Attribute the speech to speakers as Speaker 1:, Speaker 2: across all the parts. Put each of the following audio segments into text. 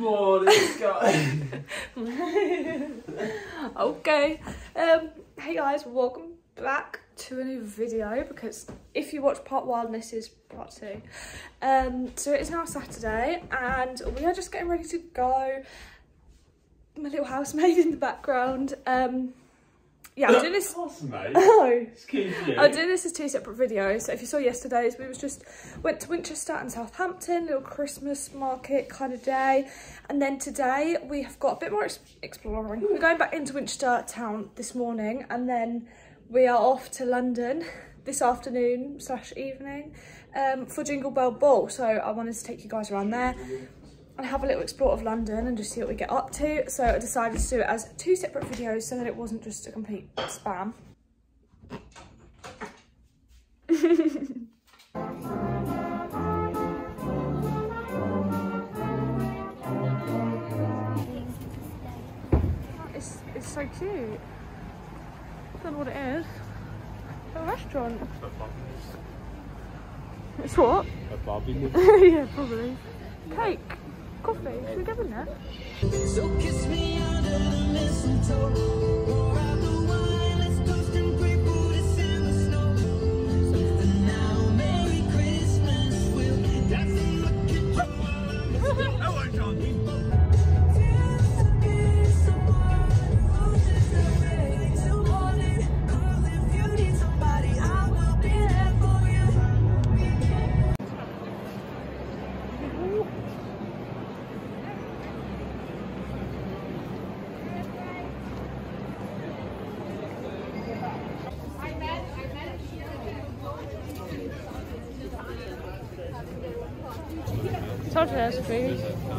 Speaker 1: morning, guys.
Speaker 2: Okay. Hey guys, welcome back to a new video, because if you watch part 1, this is part 2. So it is now Saturday and we are just getting ready to go. My little housemaid in the background. Yeah, I'm doing this.
Speaker 1: Housemaid?
Speaker 2: Oh,
Speaker 1: Excuse you.
Speaker 2: I'm doing this as 2 separate videos. So if you saw yesterday's, we went to Winchester and Southampton, little Christmas market kind of day. And then today we have got a bit more exploring. We're going back into Winchester town this morning, and then we are off to London this afternoon / evening for Jingle Ball. So I wanted to take you guys around there and have a little explore of London and just see what we get up to. So I decided to do it as 2 separate videos so that it wasn't just a complete spam. It's so cute. I don't know what it is. A restaurant. It's what?
Speaker 1: A barbie.
Speaker 2: Yeah, probably. Cake. Coffee. Should we go in there?
Speaker 3: So kiss me under the mistletoe. Pour out the wine, let's toast and pray for December snow. And now, Merry Christmas, we'll dance in the kitchen while
Speaker 1: Hello, Johnny.
Speaker 2: Told you there's food.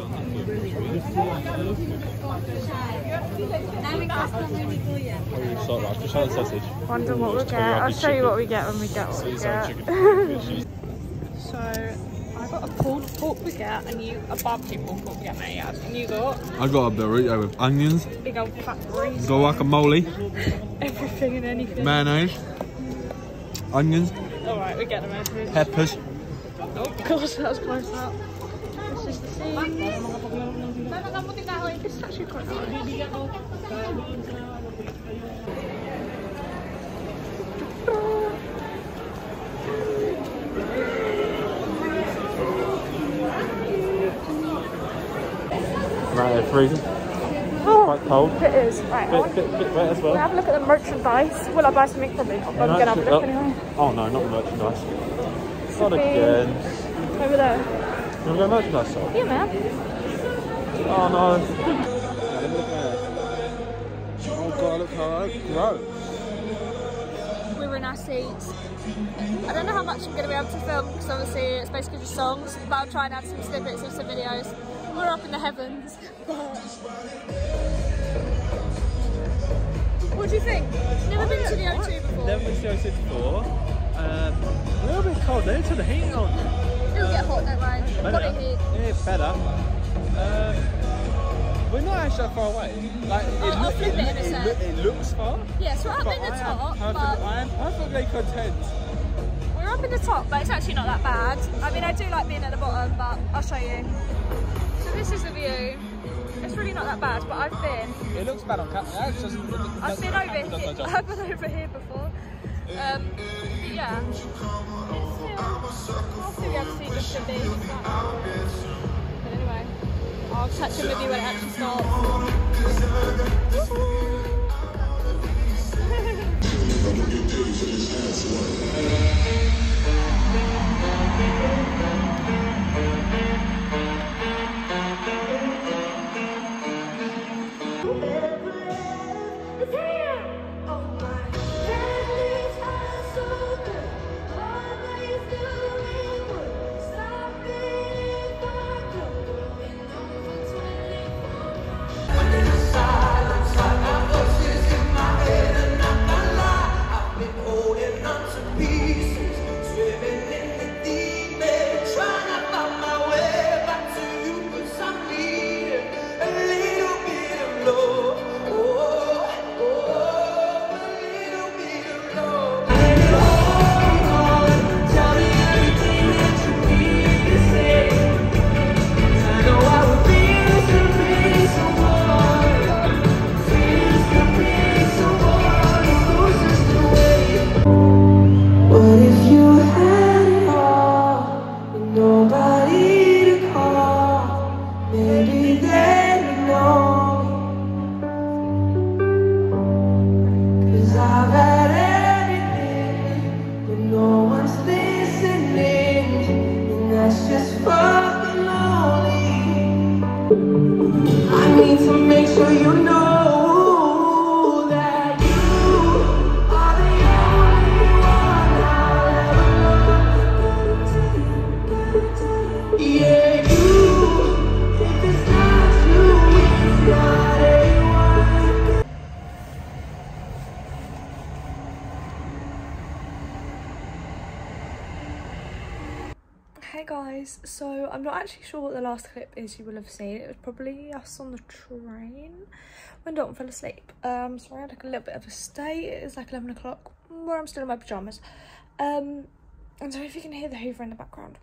Speaker 2: Wonder what we'll get. I'll show you what we get when we get what we get. So I got a pulled pork baguette and you a barbecue pulled pork baguette, mate. And you got?
Speaker 4: I got a burrito with onions,
Speaker 2: Big old fat burrito.
Speaker 4: guacamole,
Speaker 2: Everything and anything.
Speaker 4: mayonnaise, onions,
Speaker 2: Alright, we get them everything.
Speaker 4: peppers.
Speaker 2: Oh gosh, that was close up. This is the scene. It's actually quite nice.
Speaker 1: Right, it's freezing.
Speaker 2: Oh,
Speaker 1: Quite cold.
Speaker 2: it is. Right,
Speaker 1: Bit wet as well.
Speaker 2: we'll have a look at the merchandise. Will I buy something from it? I'm going to have a look anyway.
Speaker 1: Oh no, not the merchandise. Not
Speaker 2: Should be
Speaker 1: again.
Speaker 2: over there.
Speaker 1: You want to go merchandise shop?
Speaker 2: Yeah, man.
Speaker 1: Oh no.
Speaker 4: Oh god, look how gross.
Speaker 2: We're in our seats. I don't know how much I'm going to be able to film because obviously it's basically just songs, but I'll try and add some snippets of some videos. We're up in the heavens. What do you think? Never been to the O2 before.
Speaker 1: Never been to the O2 before. A little bit cold. They need to turn the heating on.
Speaker 2: It'll get hot, don't worry. Body heat.
Speaker 1: Yeah, better. We're not actually that far away. Like
Speaker 2: I'll flip it in a sec.
Speaker 1: it looks far.
Speaker 2: Yeah, so we're up in the top,
Speaker 1: I am perfectly content.
Speaker 2: we're up in the top, but it's actually not that bad. I mean, I do like being at the bottom, but I'll show you. So this is the view. It's really not that bad, but I've been.
Speaker 1: It looks bad on camera.
Speaker 2: I've been over here. I've been over here before. Yeah. It's still. We'll see we have to see just a bit. But anyway, I'll catch in with you when it actually
Speaker 3: holding on to pieces. that's just fucking lonely. I need to make sure you know that you are the only one I'll ever love. Yeah, you, if it's not you, it's not anyone.
Speaker 2: Hey guys, so I'm not actually sure what the last clip is you will have seen. It was probably us on the train when Dalton fell asleep. Sorry, I had like a little bit of a stay. It is like 11 o'clock where I'm still in my pyjamas. And so if you can hear the Hoover in the background.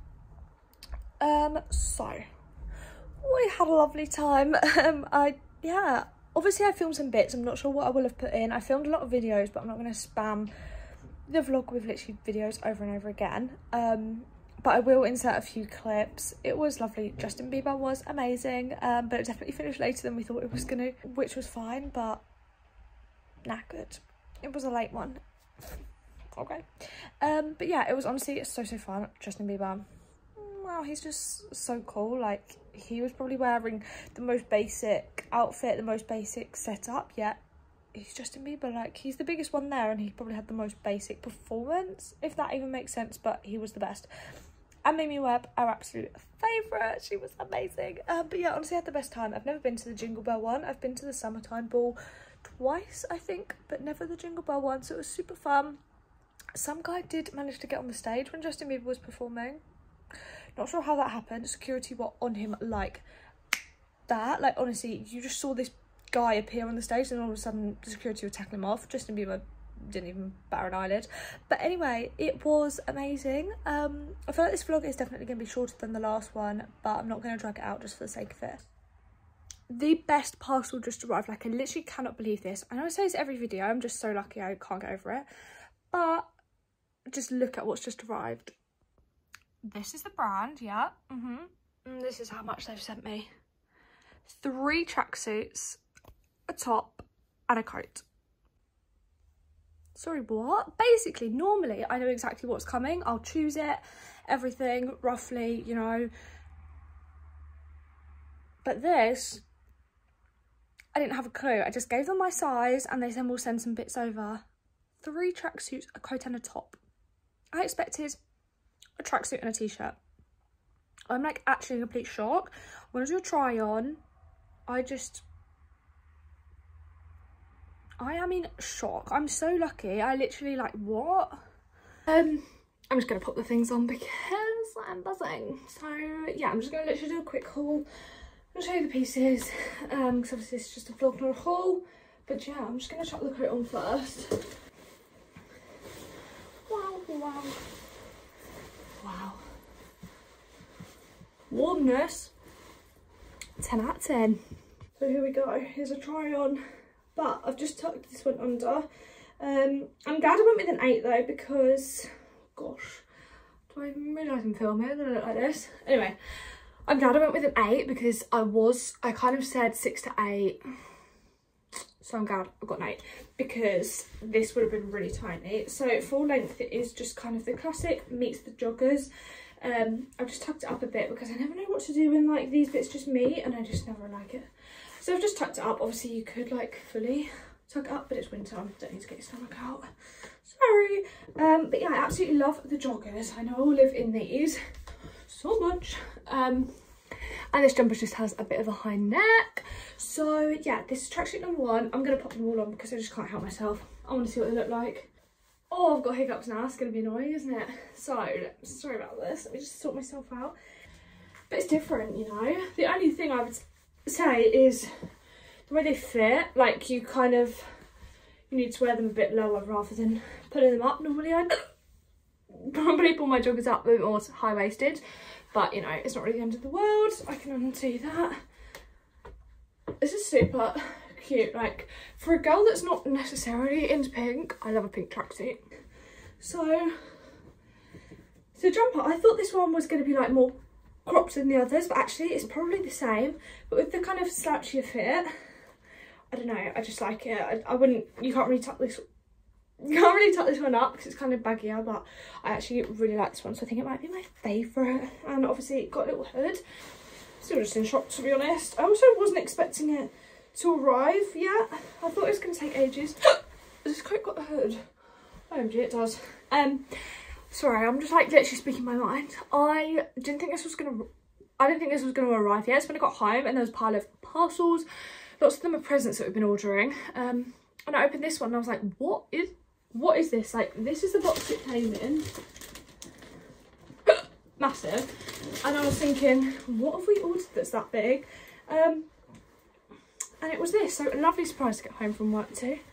Speaker 2: So we had a lovely time. Yeah, obviously I filmed some bits. I'm not sure what I will have put in. I filmed a lot of videos, but I'm not going to spam the vlog with literally videos over and over again. But I will insert a few clips. It was lovely. Justin Bieber was amazing, but it definitely finished later than we thought it was gonna, which was fine, but knackered. It was a late one. Okay. But yeah, it was honestly so fun. Justin Bieber, wow, he's just so cool. Like, he was probably wearing the most basic outfit, the most basic setup, yet he's Justin Bieber. Like, he's the biggest one there, and he probably had the most basic performance, if that even makes sense, but he was the best. And Mimi Webb, our absolute favourite. She was amazing. But yeah, honestly, I had the best time. I've never been to the Jingle Bell one. I've been to the Summertime Ball twice, I think, but never the Jingle Bell one, so it was super fun. Some guy did manage to get on the stage when Justin Bieber was performing. Not sure how that happened. Security were on him like that. Like, honestly, you just saw this guy appear on the stage and all of a sudden the security were tackling him off. Justin Bieber didn't even bat an eyelid. But anyway, it was amazing. I feel like this vlog is definitely going to be shorter than the last one, but I'm not going to drag it out just for the sake of it. The best parcel just arrived. Like, I literally cannot believe this. I know I say this every video. I'm just so lucky I can't get over it. But just look at what's just arrived. This is the brand, yeah. And this is how much they've sent me. 3 tracksuits, a top, and a coat. Sorry, what? Basically, normally I know exactly what's coming. I'll choose it, everything, roughly, you know. But this, I didn't have a clue. I just gave them my size and they said we'll send some bits over. 3 tracksuits, a coat and a top. I expected a tracksuit and a t-shirt. I'm like actually in complete shock. I'm gonna do a try on. I am in shock. I'm so lucky. I literally like, what? I'm just gonna pop the things on because I'm buzzing. So yeah, I'm just gonna literally do a quick haul. I'll show you the pieces, because obviously it's just a vlog, not a haul. But yeah, I'm just gonna chuck the coat on first. Wow, wow. Wow. Warmness, 10 out of 10. So here we go, here's a try on. But I've just tucked this one under. I'm glad I went with an 8 though, because, gosh, do I even realise I'm filming? I don't look like this. Anyway, I'm glad I went with an 8 because I kind of said 6 to 8. So I'm glad I got an 8 because this would have been really tiny. So full length, it is just kind of the classic meets the joggers. I've just tucked it up a bit because I never know what to do when like these bits just meet and I just never like it. So I've just tucked it up. Obviously you could like fully tuck it up, but it's winter. Don't need to get your stomach out. Sorry. But yeah, I absolutely love the joggers. I know I'll live in these so much. And this jumper just has a bit of a high neck. So yeah, this is tracksuit number 1. I'm going to pop them all on because I just can't help myself. I want to see what they look like. Oh, I've got hiccups now. It's going to be annoying, isn't it? So, sorry about this. Let me just sort myself out. But it's different, you know. The only thing I would say is the way they fit. Like, you need to wear them a bit lower rather than putting them up. Normally, I'd probably pull my joggers up a bit more high-waisted. But, you know, it's not really the end of the world. I can undo that. This is super cute. Like, for a girl that's not necessarily into pink, I love a pink tracksuit. So jumper, I thought this one was going to be like more cropped than the others, but actually it's probably the same, but with the kind of slouchier fit. I don't know, I just like it. I wouldn't, you can't really tuck this can't really tuck this one up because it's kind of baggier, but I actually really like this one, so I think it might be my favourite. And obviously it got a little hood. Still just in shock, to be honest. I also wasn't expecting it to arrive yet. I thought it was going to take ages. Has this coat got a hood? OMG, it does. Sorry, I'm just like literally speaking my mind. I didn't think this was gonna arrive yet. It's when I got home and there was a pile of parcels. Lots of them are presents that we've been ordering. And I opened this one and I was like, what is this? Like, this is the box it came in. Massive. And I was thinking, what have we ordered that's that big? And it was this. So a lovely surprise to get home from work too.